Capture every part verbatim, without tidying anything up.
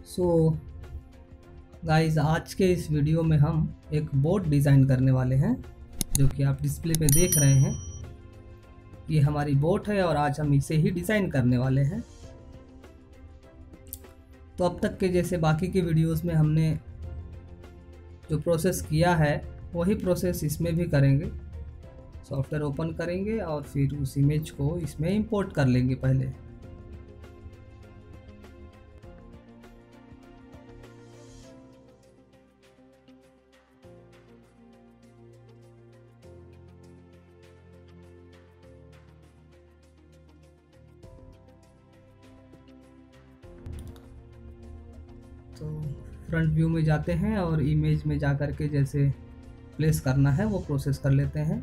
So guys, आज के इस वीडियो में हम एक बोट डिज़ाइन करने वाले हैं जो कि आप डिस्प्ले पे देख रहे हैं। ये हमारी बोट है और आज हम इसे ही डिज़ाइन करने वाले हैं। तो अब तक के जैसे बाकी के वीडियोस में हमने जो प्रोसेस किया है वही प्रोसेस इसमें भी करेंगे। सॉफ्टवेयर ओपन करेंगे और फिर उस इमेज को इसमें इंपोर्ट कर लेंगे पहले। तो फ्रंट व्यू में जाते हैं और इमेज में जा कर के जैसे प्लेस करना है वो प्रोसेस कर लेते हैं।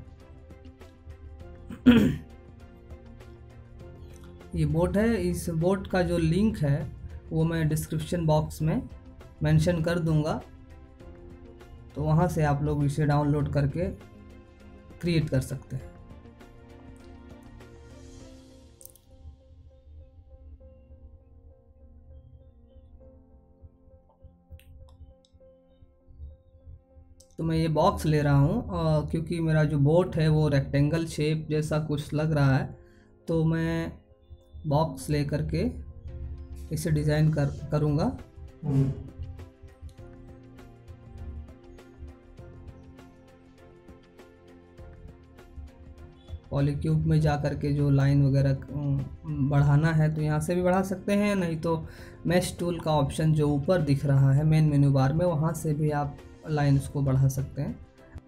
ये बोट है। इस बोट का जो लिंक है वो मैं डिस्क्रिप्शन बॉक्स में मेंशन कर दूंगा, तो वहाँ से आप लोग इसे डाउनलोड करके क्रिएट कर सकते हैं। तो मैं ये बॉक्स ले रहा हूँ क्योंकि मेरा जो बोट है वो रेक्टेंगल शेप जैसा कुछ लग रहा है, तो मैं बॉक्स ले करके इसे डिज़ाइन कर करूँगा। पॉलीक्यूब में जा कर के जो लाइन वगैरह बढ़ाना है तो यहाँ से भी बढ़ा सकते हैं, नहीं तो मैश टूल का ऑप्शन जो ऊपर दिख रहा है मेन मेन्यू बार में, वहाँ से भी आप लाइन्स को बढ़ा सकते हैं।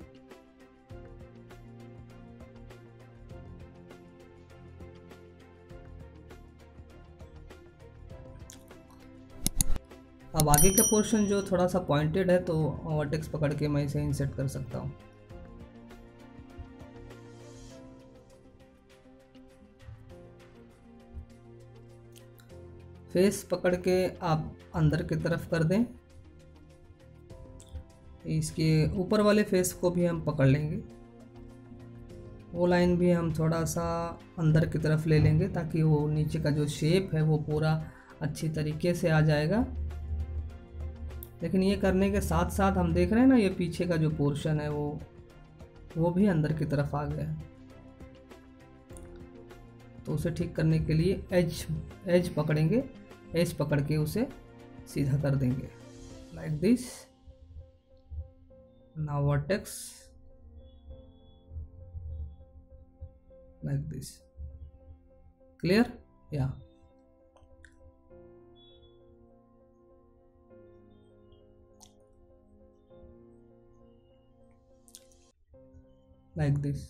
अब आगे का पोर्शन जो थोड़ा सा पॉइंटेड है तो वर्टेक्स पकड़ के मैं इसे इंसर्ट कर सकता हूँ। फेस पकड़ के आप अंदर की तरफ कर दें। इसके ऊपर वाले फेस को भी हम पकड़ लेंगे, वो लाइन भी हम थोड़ा सा अंदर की तरफ ले लेंगे ताकि वो नीचे का जो शेप है वो पूरा अच्छी तरीके से आ जाएगा। लेकिन ये करने के साथ साथ हम देख रहे हैं ना, ये पीछे का जो पोर्शन है वो वो भी अंदर की तरफ आ गया। तो उसे ठीक करने के लिए एज एज पकड़ेंगे, एज पकड़ के उसे सीधा कर देंगे like this. Now vertex like this. Clear? Yeah. Like this.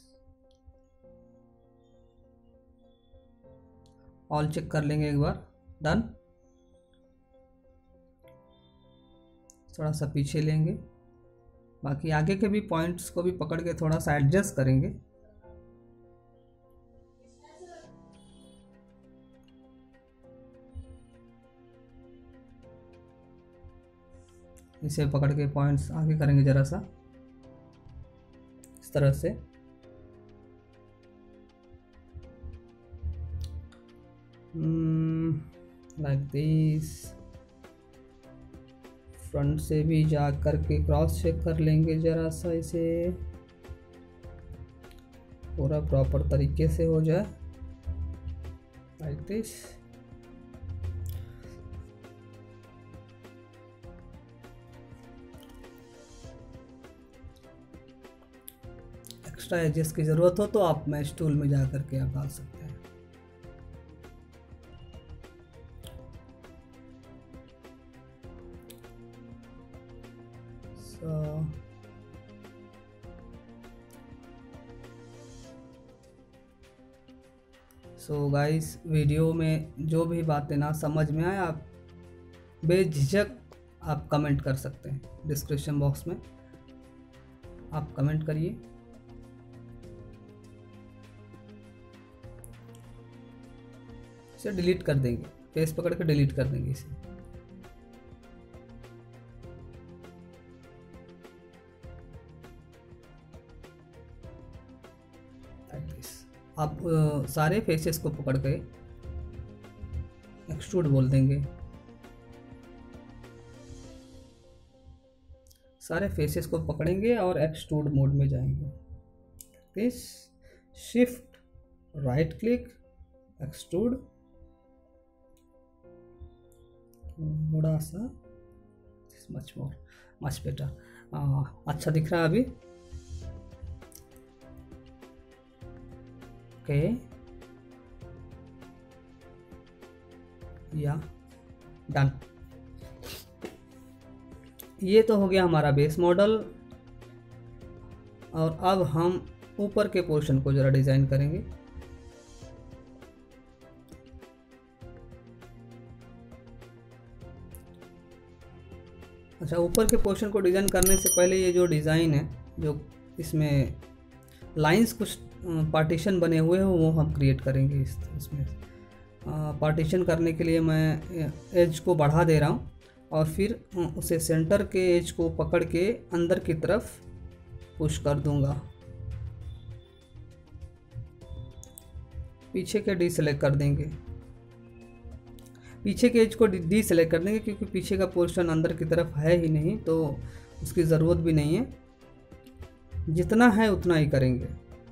All check कर लेंगे एक बार। डन। थोड़ा सा पीछे लेंगे, बाकी आगे के भी पॉइंट्स को भी पकड़ के थोड़ा सा एडजस्ट करेंगे। इसे पकड़ के पॉइंट्स आगे करेंगे जरा सा इस तरह से। Like this. फ्रंट से भी जा कर के क्रॉस चेक कर लेंगे जरा सा, इसे पूरा प्रॉपर तरीके से हो जाए लाइक दिस। एक्स्ट्रा एजेस की ज़रूरत हो तो आप मैश टूल में जा कर के आप डाल सकते हैं। सो गाइस, वीडियो में जो भी बातें ना समझ में आए आप बेझिझक आप कमेंट कर सकते हैं। डिस्क्रिप्शन बॉक्स में आप कमेंट करिए। इसे डिलीट कर देंगे, फेस पकड़ के डिलीट कर देंगे इसे। आप सारे फेसेस को पकड़ के एक्सट्रूड बोल देंगे। सारे फेसेस को पकड़ेंगे और एक्सट्रूड मोड में जाएंगे। This shift right click extrude, थोड़ा सा मच मोर मच बेटर। अच्छा दिख रहा है अभी। ओके या डन। ये तो हो गया हमारा बेस मॉडल। और अब हम ऊपर के पोर्शन को ज़रा डिज़ाइन करेंगे। अच्छा, ऊपर के पोर्शन को डिज़ाइन करने से पहले ये जो डिज़ाइन है, जो इसमें लाइंस कुछ पार्टीशन बने हुए हैं वो हम क्रिएट करेंगे। इस इसमें पार्टीशन करने के लिए मैं एज को बढ़ा दे रहा हूँ और फिर उसे सेंटर के एज को पकड़ के अंदर की तरफ पुश कर दूंगा। पीछे के डी सेलेक्ट कर देंगे, पीछे के एज को डी सेलेक्ट कर देंगे क्योंकि पीछे का पोर्शन अंदर की तरफ है ही नहीं, तो उसकी ज़रूरत भी नहीं है। जितना है उतना ही करेंगे।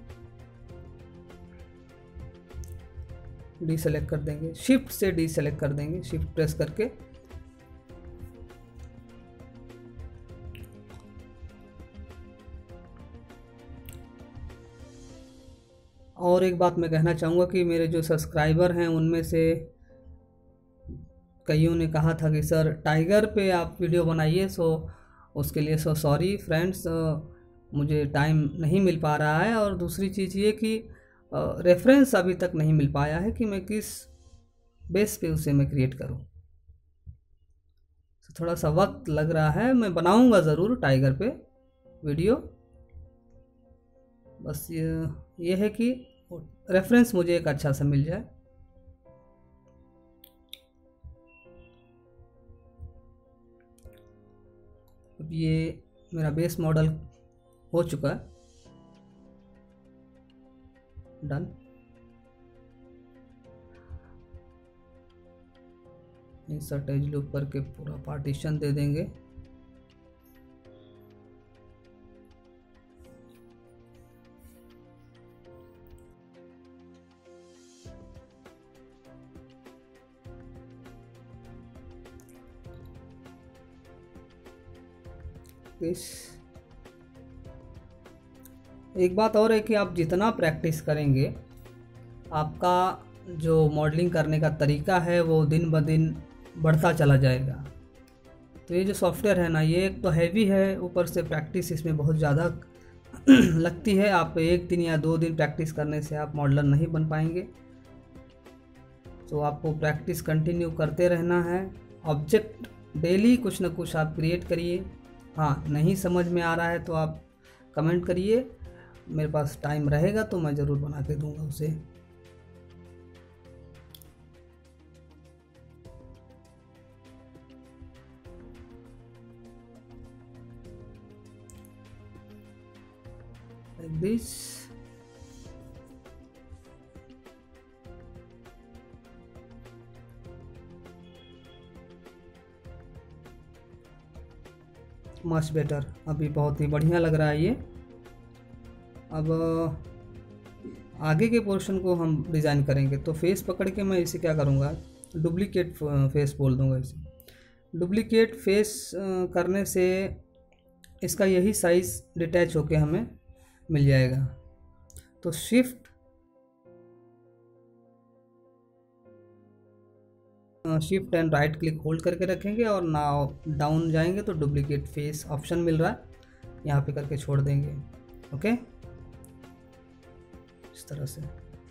डी सेलेक्ट कर देंगे, शिफ्ट से डी सेलेक्ट कर देंगे, शिफ्ट प्रेस करके। और एक बात मैं कहना चाहूँगा कि मेरे जो सब्सक्राइबर हैं उनमें से कईयों ने कहा था कि सर टाइगर पे आप वीडियो बनाइए, सो उसके लिए सो सॉरी फ्रेंड्स, मुझे टाइम नहीं मिल पा रहा है। और दूसरी चीज़ ये कि रेफरेंस अभी तक नहीं मिल पाया है कि मैं किस बेस पे उसे मैं क्रिएट करूं। तो थोड़ा सा वक्त लग रहा है। मैं बनाऊंगा ज़रूर टाइगर पे वीडियो, बस ये ये है कि रेफरेंस मुझे एक अच्छा सा मिल जाए। अब ये मेरा बेस मॉडल हो चुका है, डन। इंसर्ट एज लूप करके पूरा पार्टीशन दे देंगे। इस एक बात और है कि आप जितना प्रैक्टिस करेंगे, आपका जो मॉडलिंग करने का तरीका है वो दिन ब दिन बढ़ता चला जाएगा। तो ये जो सॉफ्टवेयर है ना, ये एक तो हैवी है, ऊपर से प्रैक्टिस इसमें बहुत ज़्यादा लगती है। आप एक दिन या दो दिन प्रैक्टिस करने से आप मॉडलर नहीं बन पाएंगे। तो आपको प्रैक्टिस कंटिन्यू करते रहना है। ऑब्जेक्ट डेली कुछ ना कुछ आप क्रिएट करिए। हाँ, नहीं समझ में आ रहा है तो आप कमेंट करिए, मेरे पास टाइम रहेगा तो मैं ज़रूर बना के दूंगा उसे। like this। मच बेटर, अभी बहुत ही बढ़िया लग रहा है ये। अब आगे के पोर्शन को हम डिज़ाइन करेंगे। तो फेस पकड़ के मैं इसे क्या करूँगा, डुप्लीकेट फेस बोल दूँगा इसे। डुप्लीकेट फेस करने से इसका यही साइज़ डिटैच होके हमें मिल जाएगा। तो shift shift and right click hold करके रखेंगे और नाउ डाउन जाएंगे तो डुप्लीकेट फेस ऑप्शन मिल रहा है, यहाँ पे करके छोड़ देंगे। ओके, इस तरह से।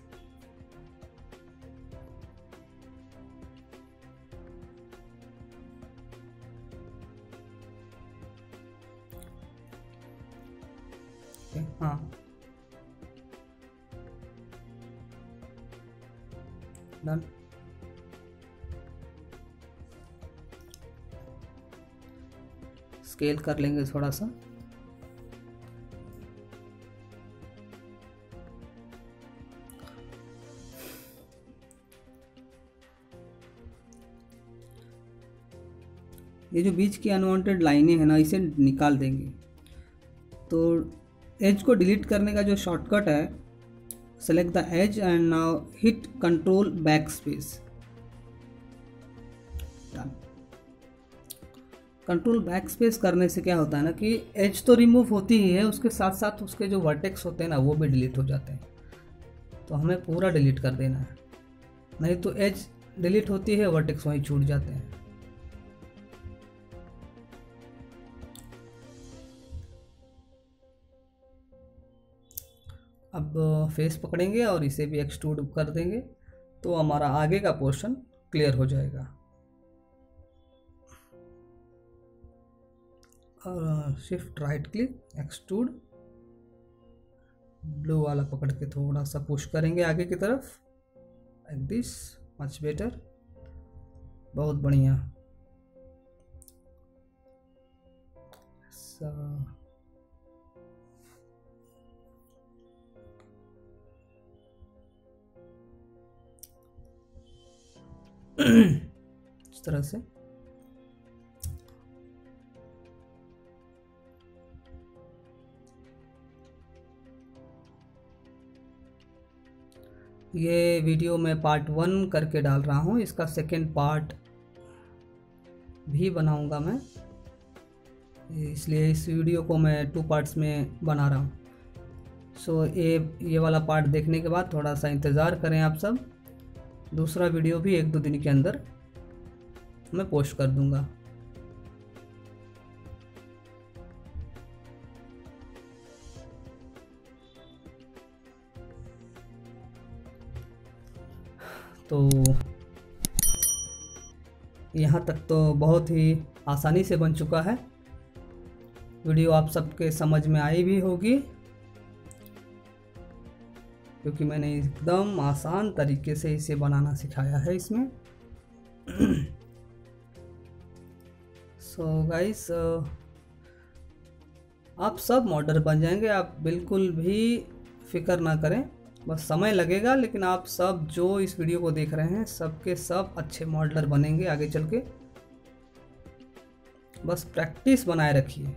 ओके, हाँ डन। स्केल कर लेंगे थोड़ा सा। ये जो बीच की अनवांटेड लाइनें हैं ना, इसे निकाल देंगे। तो एज को डिलीट करने का जो शॉर्टकट है, select the edge and now hit control back space. Control back space करने से क्या होता है ना कि एज तो रिमूव होती ही है, उसके साथ साथ उसके जो वर्टेक्स होते हैं ना वो भी डिलीट हो जाते हैं। तो हमें पूरा डिलीट कर देना है, नहीं तो एज डिलीट होती है, वर्टेक्स वहीं छूट जाते हैं। अब फेस पकड़ेंगे और इसे भी एक्सट्रूड कर देंगे, तो हमारा आगे का पोर्शन क्लियर हो जाएगा। और shift right click, extrude, blue वाला पकड़ के थोड़ा सा पुश करेंगे आगे की तरफ, लाइक दिस, मच बेटर, बहुत बढ़िया। so, इस तरह से ये वीडियो मैं पार्ट वन करके डाल रहा हूँ, इसका सेकेंड पार्ट भी बनाऊंगा मैं, इसलिए इस वीडियो को मैं टू पार्ट्स में बना रहा हूँ। सो ये ये वाला पार्ट देखने के बाद थोड़ा सा इंतज़ार करें आप सब, दूसरा वीडियो भी एक दो दिन के अंदर मैं पोस्ट कर दूंगा। तो यहाँ तक तो बहुत ही आसानी से बन चुका है। वीडियो आप सबके समझ में आई भी होगी, क्योंकि मैंने एकदम आसान तरीके से इसे बनाना सिखाया है इसमें। सो गाइस, आप सब मॉडल बन जाएंगे, आप बिल्कुल भी फिक्र ना करें, बस समय लगेगा, लेकिन आप सब जो इस वीडियो को देख रहे हैं सबके सब अच्छे मॉडलर बनेंगे आगे चल के। बस प्रैक्टिस बनाए रखिए।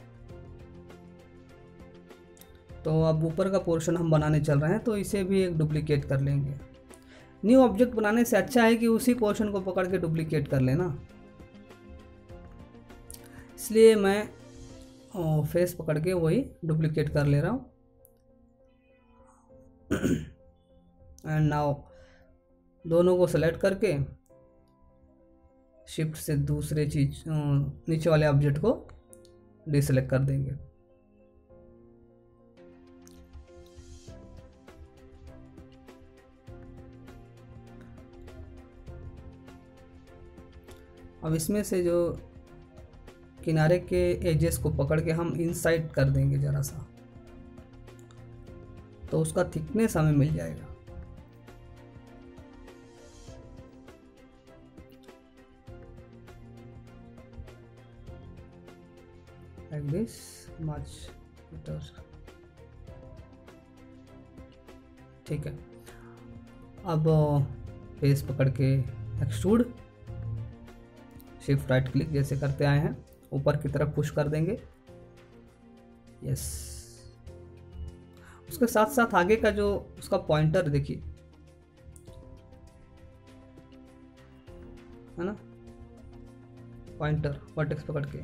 तो अब ऊपर का पोर्शन हम बनाने चल रहे हैं, तो इसे भी एक डुप्लीकेट कर लेंगे। न्यू ऑब्जेक्ट बनाने से अच्छा है कि उसी पोर्शन को पकड़ के डुप्लीकेट कर लेना, इसलिए मैं फेस पकड़ के वही डुप्लीकेट कर ले रहा हूँ। एंड नाउ दोनों को सेलेक्ट करके शिफ्ट से दूसरे चीज नीचे वाले ऑब्जेक्ट को डिसेलेक्ट कर देंगे। अब इसमें से जो किनारे के एजेस को पकड़ के हम इनसाइड कर देंगे ज़रा सा, तो उसका थिकनेस हमें मिल जाएगा। Like this, much better. ठीक है, अब फेस पकड़ के एक्सट्रूड, शिफ्ट राइट क्लिक जैसे करते आए हैं, ऊपर की तरफ पुश कर देंगे। यस, उसके साथ साथ आगे का जो उसका पॉइंटर देखिए, है ना, पॉइंटर वर्टेक्स पकड़ के,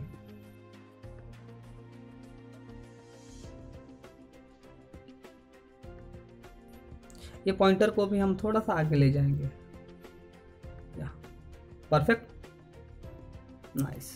ये पॉइंटर को भी हम थोड़ा सा आगे ले जाएंगे। या परफेक्ट, नाइस।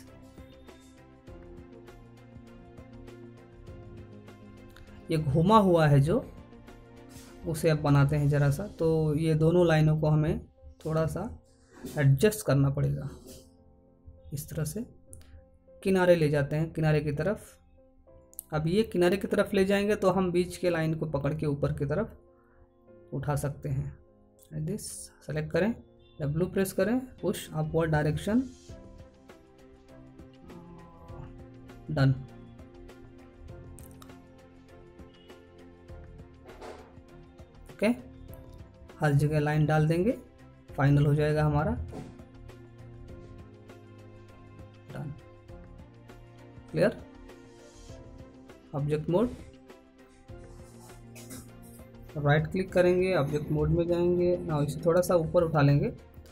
ये घुमा हुआ है जो, उसे अब बनाते हैं ज़रा सा। तो ये दोनों लाइनों को हमें थोड़ा सा एडजस्ट करना पड़ेगा। इस तरह से किनारे ले जाते हैं, किनारे की तरफ। अब ये किनारे की तरफ ले जाएंगे तो हम बीच के लाइन को पकड़ के ऊपर की तरफ उठा सकते हैं। दिस सेलेक्ट करें, डब्ल्यू प्रेस करें, push upward direction, done. Okay, हर जगह लाइन डाल देंगे, फाइनल हो जाएगा हमारा, done. Clear. Object mode, right click करेंगे, ऑब्जेक्ट मोड में जाएंगे ना, इसे थोड़ा सा ऊपर उठा लेंगे,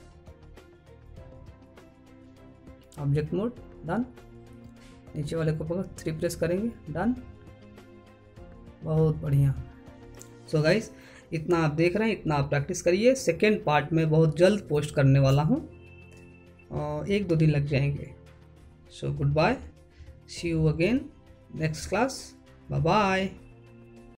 ऑब्जेक्ट मोड डन। नीचे वाले को पकड़ थ्री प्रेस करेंगे, डन, बहुत बढ़िया। सो गाइस इतना आप देख रहे हैं, इतना आप प्रैक्टिस करिए। सेकेंड पार्ट में बहुत जल्द पोस्ट करने वाला हूँ, और एक दो दिन लग जाएंगे। So goodbye, see you again next class, bye bye.